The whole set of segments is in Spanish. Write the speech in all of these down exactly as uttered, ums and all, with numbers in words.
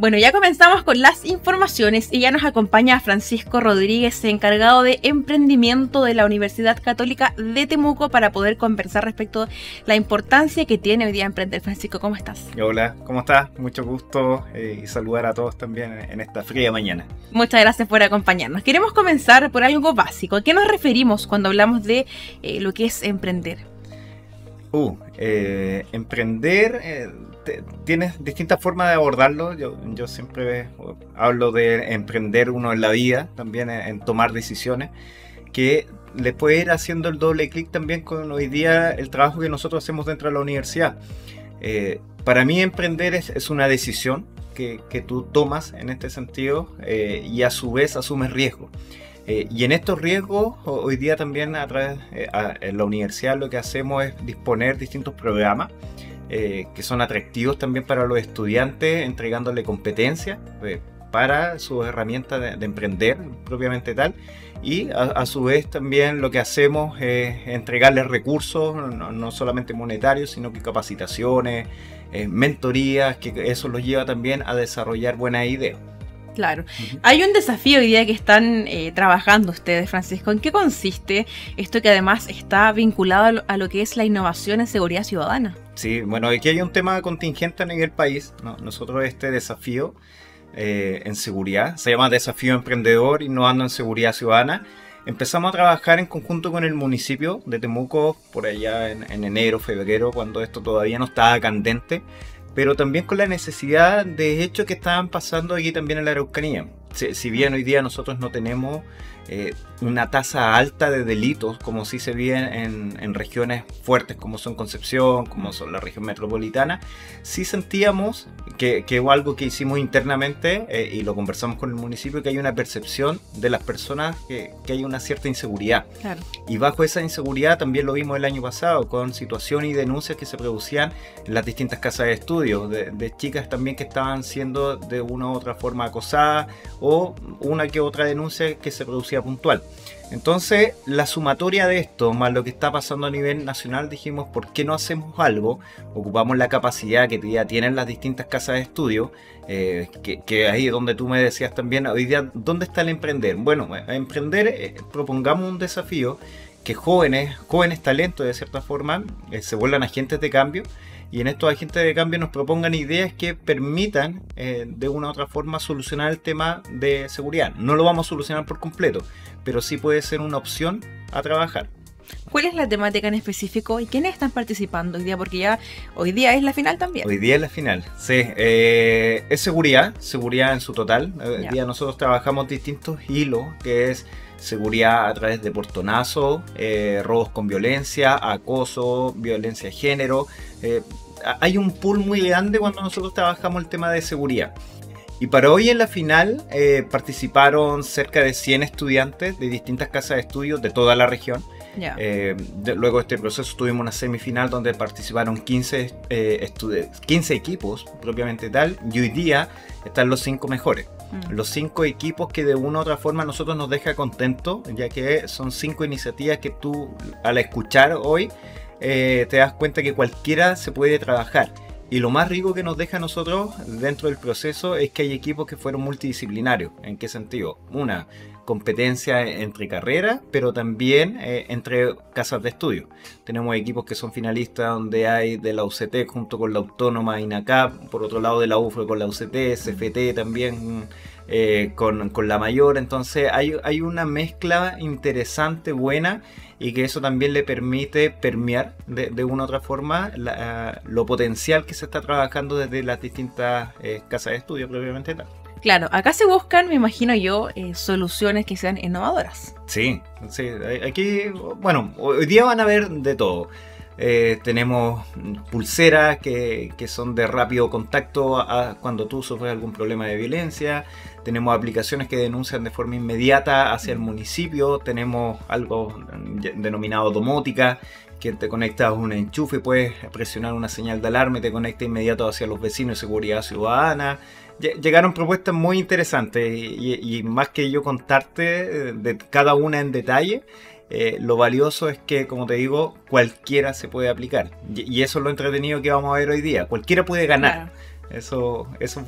Bueno, ya comenzamos con las informaciones y ya nos acompaña Francisco Rodríguez, encargado de emprendimiento de la Universidad Católica de Temuco, para poder conversar respecto a la importancia que tiene hoy día emprender. Francisco, ¿cómo estás? Hola, ¿cómo estás? Mucho gusto eh, y saludar a todos también en esta fría mañana. Muchas gracias por acompañarnos. Queremos comenzar por algo básico. ¿A qué nos referimos cuando hablamos de eh, lo que es emprender? Uh, eh, emprender, eh, te, tienes distintas formas de abordarlo. Yo, yo siempre hablo de emprender uno en la vida, también en, en tomar decisiones, que le puede ir haciendo el doble clic también con hoy día el trabajo que nosotros hacemos dentro de la universidad. Eh, para mí emprender es, es una decisión que, que tú tomas en este sentido eh, y a su vez asumes riesgo. Eh, y en estos riesgos, hoy día también a través eh, a, en la universidad lo que hacemos es disponer distintos programas eh, que son atractivos también para los estudiantes, entregándole competencias eh, para sus herramientas de, de emprender propiamente tal. Y a, a su vez también lo que hacemos es entregarles recursos, no, no solamente monetarios, sino que capacitaciones, eh, mentorías, que eso los lleva también a desarrollar buenas ideas. Claro. Uh-huh. Hay un desafío hoy día que están eh, trabajando ustedes, Francisco. ¿En qué consiste esto que además está vinculado a lo, a lo que es la innovación en seguridad ciudadana? Sí, bueno, aquí hay un tema contingente a nivel país, ¿no? Nosotros este desafío eh, en seguridad, se llama Desafío Emprendedor Innovando en Seguridad Ciudadana. Empezamos a trabajar en conjunto con el municipio de Temuco por allá en, en enero, febrero, cuando esto todavía no estaba candente, pero también con la necesidad de hechos que estaban pasando aquí también en la Araucanía. Si, si bien hoy día nosotros no tenemos eh, una tasa alta de delitos, como sí se ve en, en regiones fuertes como son Concepción, como son la región metropolitana, sí sentíamos que, que algo que hicimos internamente eh, y lo conversamos con el municipio, que hay una percepción de las personas que, que hay una cierta inseguridad. Claro. Y bajo esa inseguridad también lo vimos el año pasado con situaciones y denuncias que se producían en las distintas casas de estudio, de, de chicas también que estaban siendo de una u otra forma acosadas o una que otra denuncia que se producía puntual. Entonces, la sumatoria de esto, más lo que está pasando a nivel nacional, dijimos, ¿por qué no hacemos algo? Ocupamos la capacidad que ya tienen las distintas casas de estudio, eh, que, que ahí donde tú me decías también, hoy día, ¿dónde está el emprender? Bueno, emprender, eh, propongamos un desafío, que jóvenes, jóvenes talentos de cierta forma, eh, se vuelvan agentes de cambio, y en estos agentes de cambio nos propongan ideas que permitan eh, de una u otra forma solucionar el tema de seguridad. No lo vamos a solucionar por completo, pero sí puede ser una opción a trabajar. ¿Cuál es la temática en específico y quiénes están participando hoy día? Porque ya hoy día es la final también. Hoy día es la final, sí. Eh, es seguridad, seguridad en su total. Hoy ya. día nosotros trabajamos distintos hilos, que es seguridad a través de portonazo, eh, robos con violencia, acoso, violencia de género. Eh, hay un pool muy grande cuando nosotros trabajamos el tema de seguridad. Y para hoy en la final eh, participaron cerca de cien estudiantes de distintas casas de estudios de toda la región. Yeah. Eh, de, luego de este proceso tuvimos una semifinal donde participaron quince, eh, quince equipos propiamente tal, y hoy día están los cinco mejores. Mm. Los cinco equipos que de una u otra forma a nosotros nos deja contentos, ya que son cinco iniciativas que tú al escuchar hoy eh, te das cuenta que cualquiera se puede trabajar. Y lo más rico que nos deja a nosotros dentro del proceso es que hay equipos que fueron multidisciplinarios. ¿En qué sentido? Una, competencia entre carreras, pero también eh, entre casas de estudio. Tenemos equipos que son finalistas donde hay de la U C T junto con la Autónoma INACAP, por otro lado de la U F R O con la U C T, C F T también eh, con, con la mayor. Entonces hay, hay una mezcla interesante, buena, y que eso también le permite permear de, de una u otra forma la, lo potencial que se está trabajando desde las distintas eh, casas de estudio propiamente tal. Claro, acá se buscan, me imagino yo, eh, soluciones que sean innovadoras. Sí, sí, aquí, bueno, hoy día van a ver de todo. Eh, tenemos pulseras que, que son de rápido contacto a, a cuando tú sufres algún problema de violencia. Tenemos aplicaciones que denuncian de forma inmediata hacia el municipio. Tenemos algo denominado domótica, que te conectas a un enchufe, puedes presionar una señal de alarma y te conecta inmediato hacia los vecinos de seguridad ciudadana. Llegaron propuestas muy interesantes y, y, y más que yo contarte de cada una en detalle, eh, lo valioso es que, como te digo, cualquiera se puede aplicar. Y, y eso es lo entretenido que vamos a ver hoy día. Cualquiera puede ganar. Claro. Eso, eso es bueno.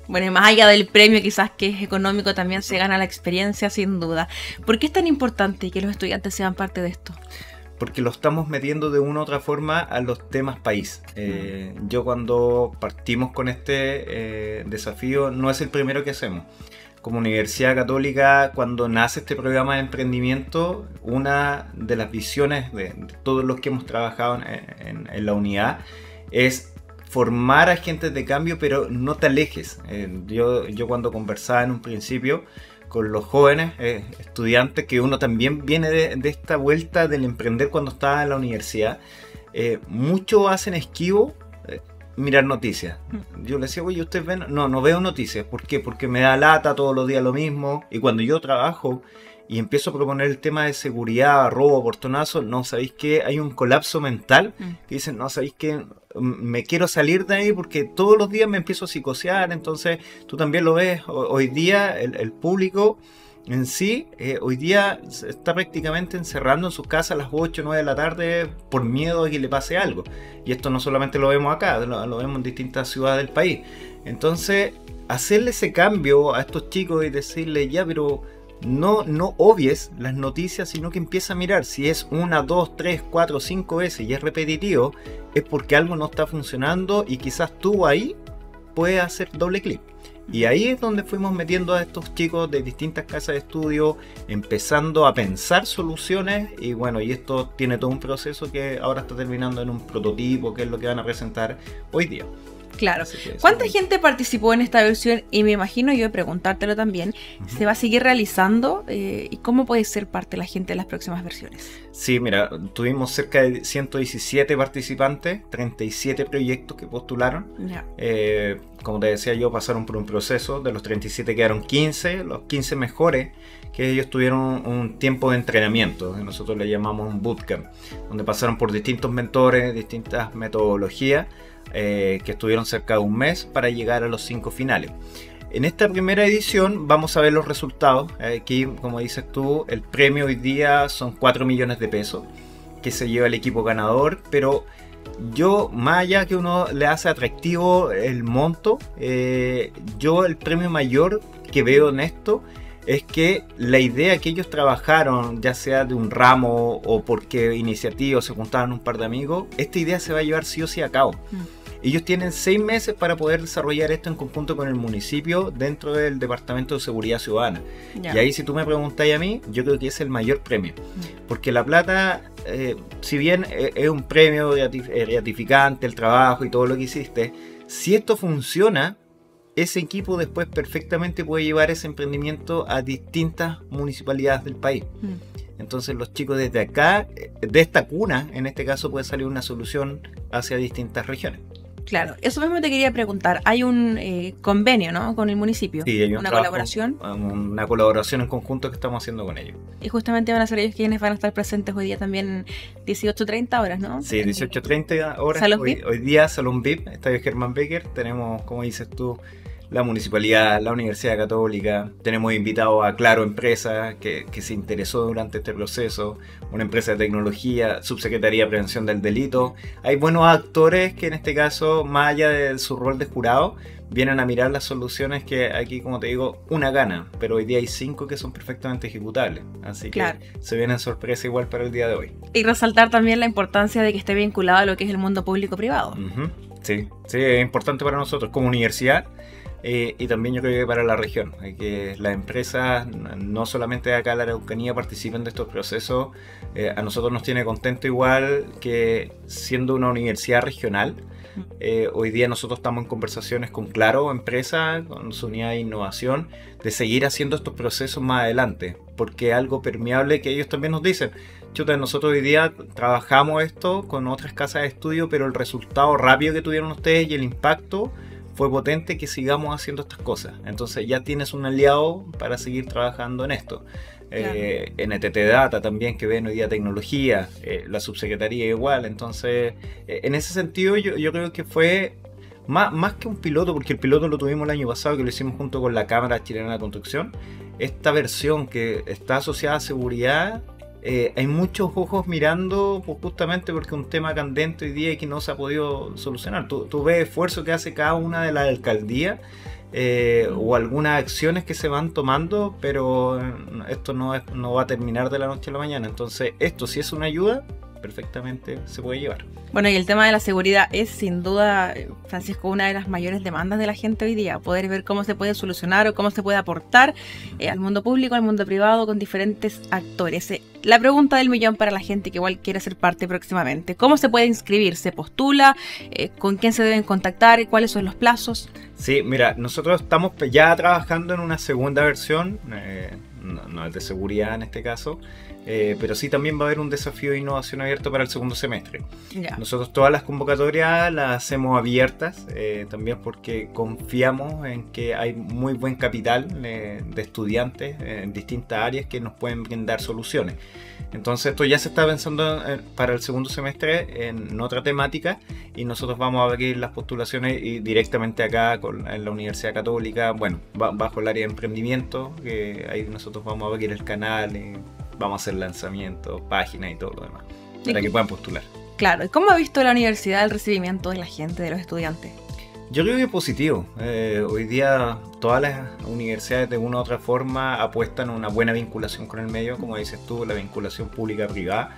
Bueno, y más allá del premio quizás que es económico, también se gana la experiencia sin duda. ¿Por qué es tan importante que los estudiantes sean parte de esto? Porque lo estamos metiendo de una u otra forma a los temas país. Eh, yo cuando partimos con este eh, desafío, no es el primero que hacemos. Como Universidad Católica, cuando nace este programa de emprendimiento, una de las visiones de, de todos los que hemos trabajado en, en, en la unidad es formar agentes de cambio, pero no te alejes. Eh, yo, yo cuando conversaba en un principio con los jóvenes eh, estudiantes, que uno también viene de, de esta vuelta del emprender cuando estaba en la universidad, eh, muchos hacen esquivo eh, mirar noticias. Yo les decía, oye, ¿ustedes ven? No, no veo noticias. ¿Por qué? Porque me da lata todos los días lo mismo. Y cuando yo trabajo y empiezo a proponer el tema de seguridad, robo, portonazo, no, ¿sabéis qué? Hay un colapso mental que dicen, no, ¿sabéis qué? Me quiero salir de ahí porque todos los días me empiezo a psicosear. Entonces tú también lo ves, hoy día el, el público en sí, eh, hoy día se está prácticamente encerrando en sus casas a las ocho o nueve de la tarde por miedo a que le pase algo. Y esto no solamente lo vemos acá, lo, lo vemos en distintas ciudades del país. Entonces, hacerle ese cambio a estos chicos y decirles, ya, pero no, no obvies las noticias, sino que empieza a mirar. Si es una, dos, tres, cuatro, cinco veces y es repetitivo, es porque algo no está funcionando y quizás tú ahí puedes hacer doble clic. Y ahí es donde fuimos metiendo a estos chicos de distintas casas de estudio, empezando a pensar soluciones. Y bueno, y esto tiene todo un proceso que ahora está terminando en un prototipo, que es lo que van a presentar hoy día. Claro. ¿Cuánta gente participó en esta versión? Y me imagino yo de preguntártelo también, uh-huh. ¿se va a seguir realizando? Eh, ¿Y cómo puede ser parte la gente de las próximas versiones? Sí, mira, tuvimos cerca de ciento diecisiete participantes, treinta y siete proyectos que postularon. Yeah. Eh, como te decía yo, pasaron por un proceso. De los treinta y siete quedaron quince, los quince mejores, que ellos tuvieron un tiempo de entrenamiento, nosotros le llamamos un bootcamp, donde pasaron por distintos mentores, distintas metodologías, Eh, que estuvieron cerca de un mes para llegar a los cinco finales. En esta primera edición vamos a ver los resultados. Aquí, como dices tú, el premio hoy día son cuatro millones de pesos que se lleva el equipo ganador, pero yo, más allá que uno le hace atractivo el monto, eh, yo el premio mayor que veo en esto es que la idea que ellos trabajaron, ya sea de un ramo o porque iniciativas se juntaban un par de amigos, esta idea se va a llevar sí o sí a cabo. Mm. Ellos tienen seis meses para poder desarrollar esto en conjunto con el municipio dentro del Departamento de Seguridad Ciudadana. Yeah. Y ahí, si tú me preguntáis a mí, yo creo que es el mayor premio. Mm. Porque la plata, eh, si bien es un premio gratificante, el trabajo y todo lo que hiciste, si esto funciona, ese equipo después perfectamente puede llevar ese emprendimiento a distintas municipalidades del país. Mm. Entonces los chicos desde acá, de esta cuna, en este caso puede salir una solución hacia distintas regiones. Claro, eso mismo te quería preguntar. Hay un eh, convenio, ¿no?, con el municipio. Sí, hay un una trabajo, colaboración. Una colaboración en conjunto que estamos haciendo con ellos. Y justamente van a ser ellos quienes van a estar presentes hoy día también, dieciocho treinta horas, ¿no? Sí, dieciocho treinta horas. Hoy, hoy día, Salón V I P, Estadio Germán Becker. Tenemos, como dices tú, la municipalidad, la Universidad Católica. Tenemos invitados a Claro Empresa, que, que se interesó durante este proceso, una empresa de tecnología, Subsecretaría de Prevención del Delito. Hay buenos actores que en este caso, más allá de su rol de jurado, vienen a mirar las soluciones que aquí, como te digo, una gana, pero hoy día hay cinco que son perfectamente ejecutables. Así que claro, se vienen sorpresas igual para el día de hoy. Y resaltar también la importancia de que esté vinculado a lo que es el mundo público-privado. Uh-huh. Sí, sí, es importante para nosotros como universidad. Eh, y también yo creo que para la región, hay que las empresas, no solamente de acá en la Araucanía, participen de estos procesos. Eh, a nosotros nos tiene contento igual que siendo una universidad regional, eh, hoy día nosotros estamos en conversaciones con Claro Empresa, con su unidad de innovación, de seguir haciendo estos procesos más adelante, porque es algo permeable que ellos también nos dicen. Chuta, nosotros hoy día trabajamos esto con otras casas de estudio, pero el resultado rápido que tuvieron ustedes y el impacto fue potente, que sigamos haciendo estas cosas. Entonces ya tienes un aliado para seguir trabajando en esto. Claro. eh, N T T Data también, que ven hoy día tecnología, eh, la subsecretaría igual. Entonces eh, en ese sentido yo, yo creo que fue más, más que un piloto, porque el piloto lo tuvimos el año pasado, que lo hicimos junto con la Cámara Chilena de Construcción. Esta versión que está asociada a seguridad, Eh, hay muchos ojos mirando, pues, justamente porque es un tema candente hoy día y que no se ha podido solucionar. Tú, tú ves el esfuerzo que hace cada una de las alcaldías eh, o algunas acciones que se van tomando, pero esto no, es, no va a terminar de la noche a la mañana. Entonces esto, si es una ayuda, perfectamente se puede llevar. Bueno, y el tema de la seguridad es sin duda, Francisco, una de las mayores demandas de la gente hoy día, poder ver cómo se puede solucionar o cómo se puede aportar eh, al mundo público, al mundo privado, con diferentes actores. Eh, la pregunta del millón para la gente que igual quiere ser parte próximamente: ¿cómo se puede inscribir? ¿Se postula? Eh, ¿Con quién se deben contactar? ¿Cuáles son los plazos? Sí, mira, nosotros estamos ya trabajando en una segunda versión, eh, no, no es de seguridad en este caso, eh, pero sí también va a haber un desafío de innovación abierto para el segundo semestre. Ya. Nosotros todas las convocatorias las hacemos abiertas, eh, también porque confiamos en que hay muy buen capital eh, de estudiantes eh, en distintas áreas que nos pueden brindar soluciones. Entonces esto ya se está pensando eh, para el segundo semestre en otra temática, y nosotros vamos a abrir las postulaciones y directamente acá con, en la Universidad Católica, bueno, ba bajo el área de emprendimiento, que ahí nosotros vamos a abrir el canal y vamos a hacer lanzamientos, páginas y todo lo demás, para que puedan postular. Claro, ¿y cómo ha visto la universidad el recibimiento de la gente, de los estudiantes? Yo creo que es positivo. Eh, hoy día todas las universidades de una u otra forma apuestan a una buena vinculación con el medio, como dices tú, la vinculación pública-privada.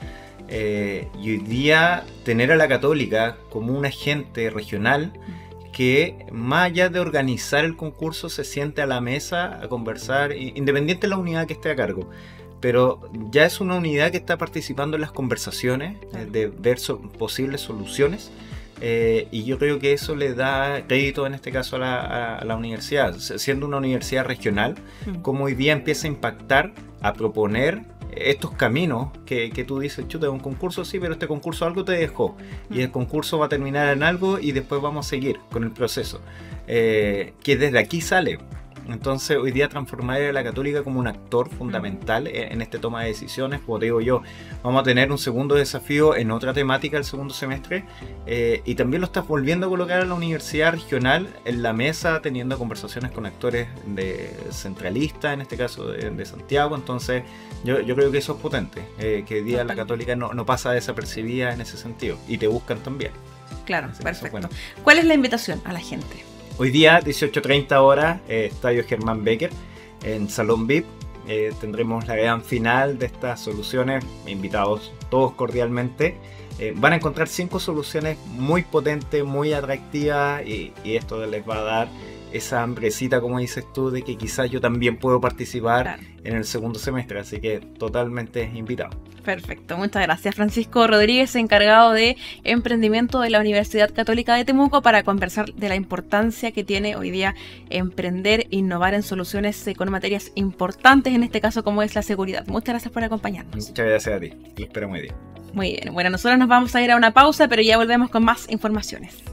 Eh, y hoy día tener a la Católica como un agente regional que, más allá de organizar el concurso, se siente a la mesa a conversar, independiente de la unidad que esté a cargo. Pero ya es una unidad que está participando en las conversaciones, eh, de ver so posibles soluciones. Eh, y yo creo que eso le da crédito en este caso a la, a, a la universidad, siendo una universidad regional, mm. como hoy día empieza a impactar, a proponer estos caminos que, que tú dices: chuta, es un concurso, sí, pero este concurso algo te dejó, mm. y el concurso va a terminar en algo y después vamos a seguir con el proceso, eh, que desde aquí sale. Entonces hoy día transformar a la Católica como un actor fundamental en este toma de decisiones. Como te digo yo, vamos a tener un segundo desafío en otra temática el segundo semestre, eh, y también lo estás volviendo a colocar a la universidad regional en la mesa, teniendo conversaciones con actores de centralistas, en este caso de, de Santiago. Entonces yo, yo creo que eso es potente, eh, que hoy día la Católica no, no pasa desapercibida en ese sentido, y te buscan también. Claro, perfecto. Bueno. ¿Cuál es la invitación a la gente? Hoy día, dieciocho treinta horas, eh, Estadio Germán Becker, en Salón V I P. Eh, tendremos la gran final de estas soluciones, invitados todos cordialmente. Eh, van a encontrar cinco soluciones muy potentes, muy atractivas, y, y esto les va a dar esa hambrecita, como dices tú, de que quizás yo también puedo participar, claro, en el segundo semestre, así que totalmente invitado. Perfecto, muchas gracias. Francisco Rodríguez, encargado de emprendimiento de la Universidad Católica de Temuco, para conversar de la importancia que tiene hoy día emprender, innovar en soluciones con materias importantes, en este caso como es la seguridad. Muchas gracias por acompañarnos. Muchas gracias a ti, lo espero muy bien. Muy bien, bueno, nosotros nos vamos a ir a una pausa, pero ya volvemos con más informaciones.